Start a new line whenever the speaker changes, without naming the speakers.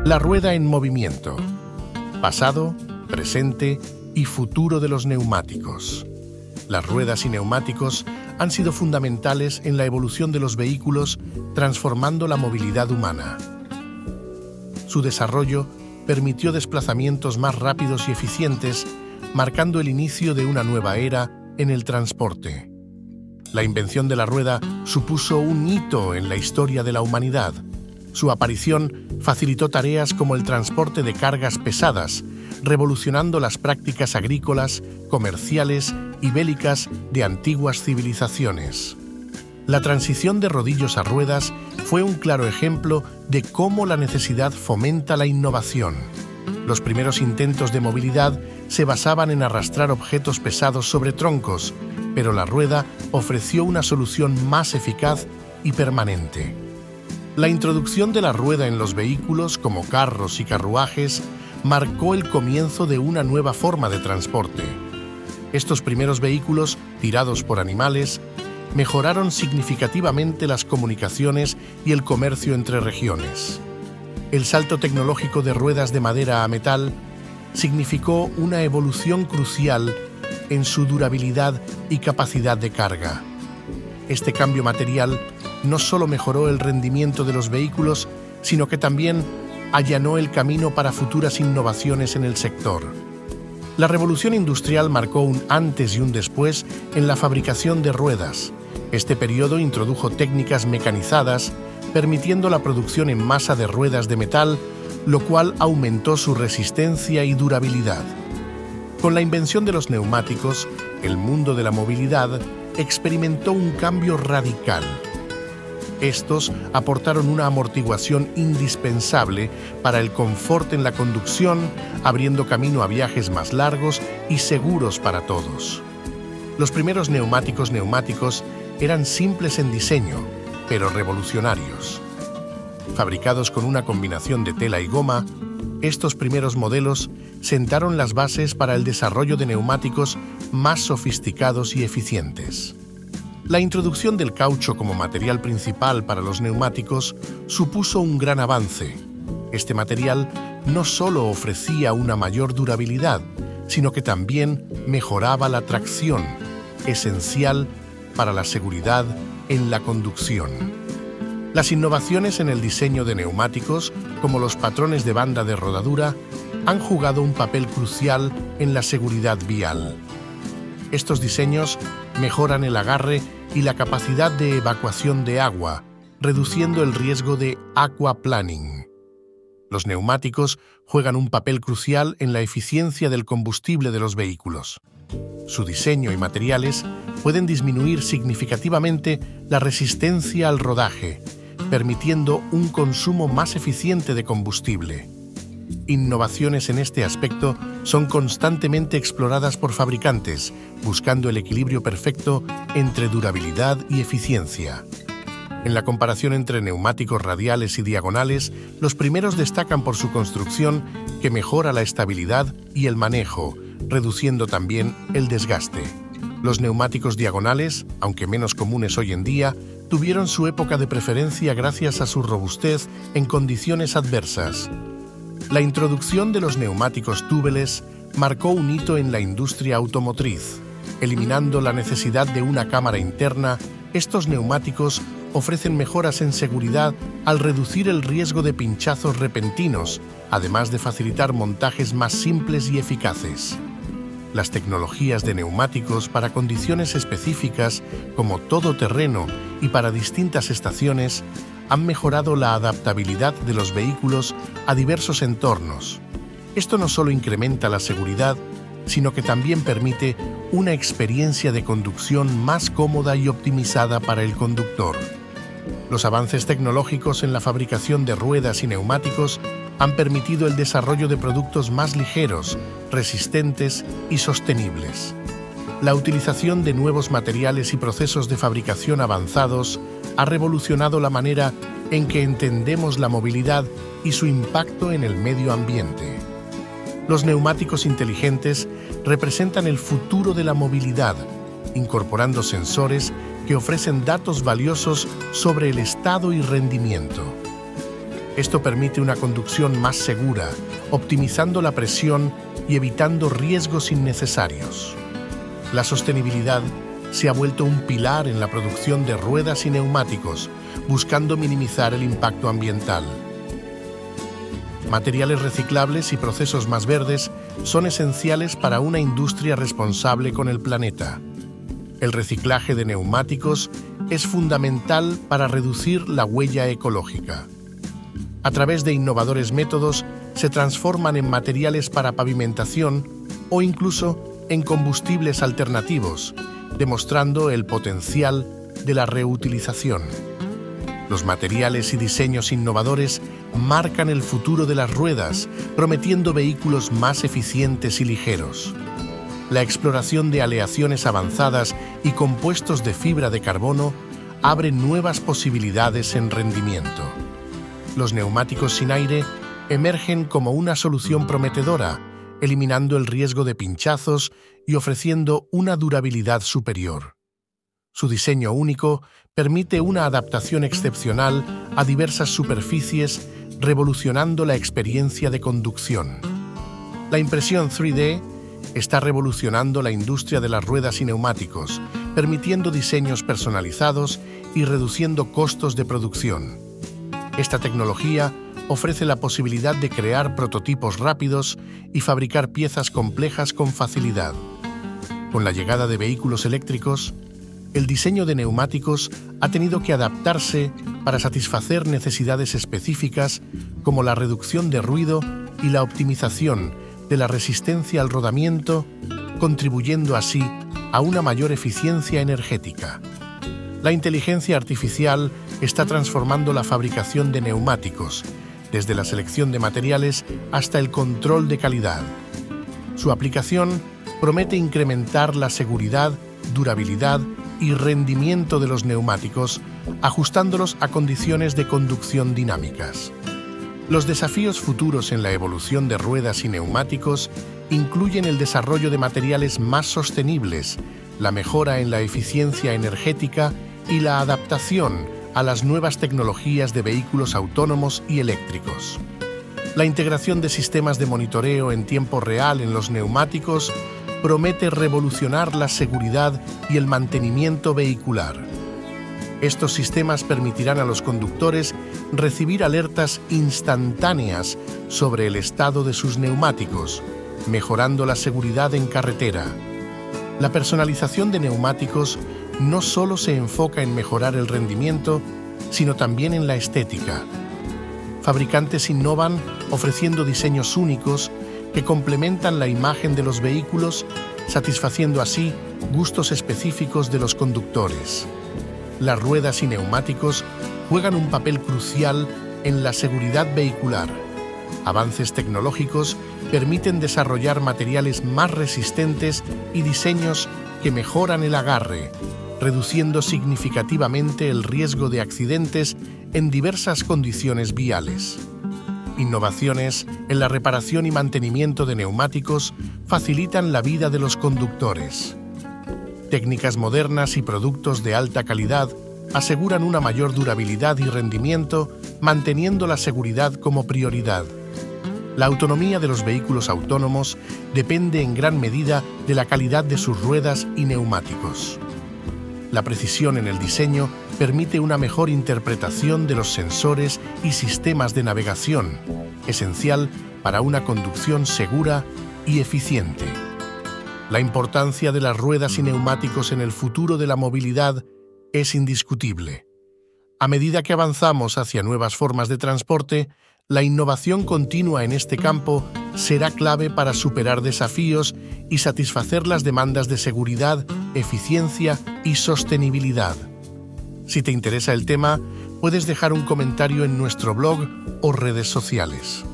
La rueda en movimiento. Pasado, presente y futuro de los neumáticos. Las ruedas y neumáticos han sido fundamentales en la evolución de los vehículos, transformando la movilidad humana. Su desarrollo permitió desplazamientos más rápidos y eficientes, marcando el inicio de una nueva era en el transporte. La invención de la rueda supuso un hito en la historia de la humanidad. Su aparición facilitó tareas como el transporte de cargas pesadas, revolucionando las prácticas agrícolas, comerciales y bélicas de antiguas civilizaciones. La transición de rodillos a ruedas fue un claro ejemplo de cómo la necesidad fomenta la innovación. Los primeros intentos de movilidad se basaban en arrastrar objetos pesados sobre troncos, pero la rueda ofreció una solución más eficaz y permanente. La introducción de la rueda en los vehículos, como carros y carruajes, marcó el comienzo de una nueva forma de transporte. Estos primeros vehículos, tirados por animales, mejoraron significativamente las comunicaciones y el comercio entre regiones. El salto tecnológico de ruedas de madera a metal significó una evolución crucial en su durabilidad y capacidad de carga. Este cambio material no solo mejoró el rendimiento de los vehículos, sino que también allanó el camino para futuras innovaciones en el sector. La revolución industrial marcó un antes y un después en la fabricación de ruedas. Este periodo introdujo técnicas mecanizadas, permitiendo la producción en masa de ruedas de metal, lo cual aumentó su resistencia y durabilidad. Con la invención de los neumáticos, el mundo de la movilidad experimentó un cambio radical. Estos aportaron una amortiguación indispensable para el confort en la conducción, abriendo camino a viajes más largos y seguros para todos. Los primeros neumáticos eran simples en diseño, pero revolucionarios. Fabricados con una combinación de tela y goma, estos primeros modelos sentaron las bases para el desarrollo de neumáticos más sofisticados y eficientes. La introducción del caucho como material principal para los neumáticos supuso un gran avance. Este material no solo ofrecía una mayor durabilidad, sino que también mejoraba la tracción, esencial para la seguridad en la conducción. Las innovaciones en el diseño de neumáticos, como los patrones de banda de rodadura, han jugado un papel crucial en la seguridad vial. Estos diseños mejoran el agarre y la capacidad de evacuación de agua, reduciendo el riesgo de aquaplaning. Los neumáticos juegan un papel crucial en la eficiencia del combustible de los vehículos. Su diseño y materiales pueden disminuir significativamente la resistencia al rodaje, permitiendo un consumo más eficiente de combustible. Innovaciones en este aspecto son constantemente exploradas por fabricantes, buscando el equilibrio perfecto entre durabilidad y eficiencia. En la comparación entre neumáticos radiales y diagonales, los primeros destacan por su construcción, que mejora la estabilidad y el manejo, reduciendo también el desgaste. Los neumáticos diagonales, aunque menos comunes hoy en día, tuvieron su época de preferencia gracias a su robustez en condiciones adversas. La introducción de los neumáticos túbeles marcó un hito en la industria automotriz. Eliminando la necesidad de una cámara interna, estos neumáticos ofrecen mejoras en seguridad al reducir el riesgo de pinchazos repentinos, además de facilitar montajes más simples y eficaces. Las tecnologías de neumáticos para condiciones específicas, como todoterreno y para distintas estaciones, han mejorado la adaptabilidad de los vehículos a diversos entornos. Esto no solo incrementa la seguridad, sino que también permite una experiencia de conducción más cómoda y optimizada para el conductor. Los avances tecnológicos en la fabricación de ruedas y neumáticos han permitido el desarrollo de productos más ligeros, resistentes y sostenibles. La utilización de nuevos materiales y procesos de fabricación avanzados ha revolucionado la manera en que entendemos la movilidad y su impacto en el medio ambiente. Los neumáticos inteligentes representan el futuro de la movilidad, incorporando sensores que ofrecen datos valiosos sobre el estado y rendimiento. Esto permite una conducción más segura, optimizando la presión y evitando riesgos innecesarios. La sostenibilidad se ha vuelto un pilar en la producción de ruedas y neumáticos, buscando minimizar el impacto ambiental. Materiales reciclables y procesos más verdes son esenciales para una industria responsable con el planeta. El reciclaje de neumáticos es fundamental para reducir la huella ecológica. A través de innovadores métodos se transforman en materiales para pavimentación o incluso en combustibles alternativos, demostrando el potencial de la reutilización. Los materiales y diseños innovadores marcan el futuro de las ruedas, prometiendo vehículos más eficientes y ligeros. La exploración de aleaciones avanzadas y compuestos de fibra de carbono abre nuevas posibilidades en rendimiento. Los neumáticos sin aire emergen como una solución prometedora, eliminando el riesgo de pinchazos y ofreciendo una durabilidad superior. Su diseño único permite una adaptación excepcional a diversas superficies, revolucionando la experiencia de conducción. La impresión 3D está revolucionando la industria de las ruedas y neumáticos, permitiendo diseños personalizados y reduciendo costos de producción. Esta tecnología ofrece la posibilidad de crear prototipos rápidos y fabricar piezas complejas con facilidad. Con la llegada de vehículos eléctricos, el diseño de neumáticos ha tenido que adaptarse para satisfacer necesidades específicas como la reducción de ruido y la optimización de la resistencia al rodamiento, contribuyendo así a una mayor eficiencia energética. La inteligencia artificial está transformando la fabricación de neumáticos, desde la selección de materiales hasta el control de calidad. Su aplicación promete incrementar la seguridad, durabilidad y rendimiento de los neumáticos, ajustándolos a condiciones de conducción dinámicas. Los desafíos futuros en la evolución de ruedas y neumáticos incluyen el desarrollo de materiales más sostenibles, la mejora en la eficiencia energética y la adaptación a las nuevas tecnologías de vehículos autónomos y eléctricos. La integración de sistemas de monitoreo en tiempo real en los neumáticos promete revolucionar la seguridad y el mantenimiento vehicular. Estos sistemas permitirán a los conductores recibir alertas instantáneas sobre el estado de sus neumáticos, mejorando la seguridad en carretera. La personalización de neumáticos no solo se enfoca en mejorar el rendimiento, sino también en la estética. Fabricantes innovan ofreciendo diseños únicos que complementan la imagen de los vehículos, satisfaciendo así gustos específicos de los conductores. Las ruedas y neumáticos juegan un papel crucial en la seguridad vehicular. Avances tecnológicos permiten desarrollar materiales más resistentes y diseños que mejoran el agarre, reduciendo significativamente el riesgo de accidentes en diversas condiciones viales. Innovaciones en la reparación y mantenimiento de neumáticos facilitan la vida de los conductores. Técnicas modernas y productos de alta calidad aseguran una mayor durabilidad y rendimiento, manteniendo la seguridad como prioridad. La autonomía de los vehículos autónomos depende en gran medida de la calidad de sus ruedas y neumáticos. La precisión en el diseño permite una mejor interpretación de los sensores y sistemas de navegación, esencial para una conducción segura y eficiente. La importancia de las ruedas y neumáticos en el futuro de la movilidad es indiscutible. A medida que avanzamos hacia nuevas formas de transporte, la innovación continua en este campo será clave para superar desafíos y satisfacer las demandas de seguridad, eficiencia y sostenibilidad. Si te interesa el tema, puedes dejar un comentario en nuestro blog o redes sociales.